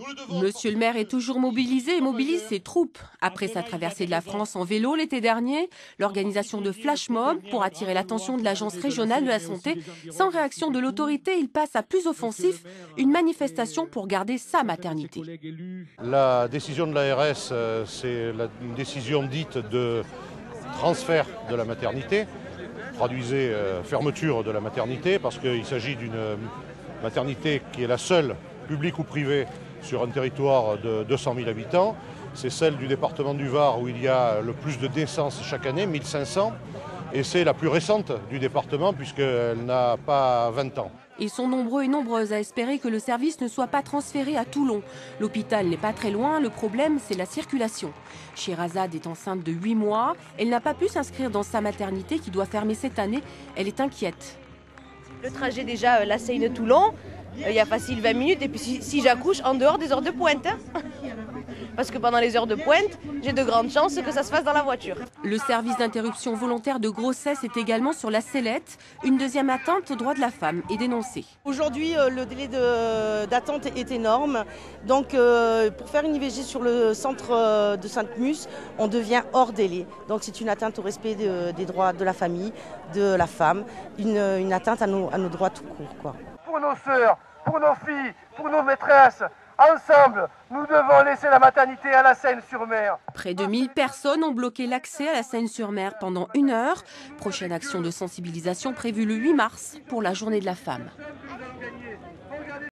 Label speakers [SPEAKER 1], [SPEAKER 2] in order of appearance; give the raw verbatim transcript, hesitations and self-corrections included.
[SPEAKER 1] Monsieur le maire est toujours mobilisé et mobilise ses troupes. Après sa traversée de la France en vélo l'été dernier, l'organisation de flash mobs pour attirer l'attention de l'Agence régionale de la santé. Sans réaction de l'autorité, il passe à plus offensif, une manifestation pour garder sa maternité.
[SPEAKER 2] La décision de l'A R S, c'est une décision dite de transfert de la maternité. Traduisez euh, fermeture de la maternité parce qu'il s'agit d'une maternité qui est la seule, publique ou privée, sur un territoire de deux cent mille habitants. C'est celle du département du Var où il y a le plus de naissances chaque année, mille cinq cents. Et c'est la plus récente du département puisqu'elle n'a pas vingt ans.
[SPEAKER 1] Ils sont nombreux et nombreuses à espérer que le service ne soit pas transféré à Toulon. L'hôpital n'est pas très loin, le problème c'est la circulation. Sherazade est enceinte de huit mois, elle n'a pas pu s'inscrire dans sa maternité qui doit fermer cette année, elle est inquiète.
[SPEAKER 3] Le trajet déjà, la Seine-Toulon, il y a facile vingt minutes et puis si, si j'accouche en dehors des heures de pointe. Hein. Parce que pendant les heures de pointe, j'ai de grandes chances que ça se fasse dans la voiture.
[SPEAKER 1] Le service d'interruption volontaire de grossesse est également sur la sellette. Une deuxième atteinte aux droits de la femme est dénoncée.
[SPEAKER 4] Aujourd'hui, le délai d'attente est énorme. Donc, euh, pour faire une I V G sur le centre de Sainte-Mus, on devient hors délai. Donc, c'est une atteinte au respect de, des droits de la famille, de la femme, une, une atteinte à nos, à nos droits tout court, quoi.
[SPEAKER 5] Pour nos sœurs, pour nos filles, pour nos maîtresses, ensemble, nous devons laisser la maternité à la Seine-sur-Mer.
[SPEAKER 1] Près de mille personnes ont bloqué l'accès à la Seine-sur-Mer pendant une heure. Prochaine action de sensibilisation prévue le huit mars pour la journée de la femme.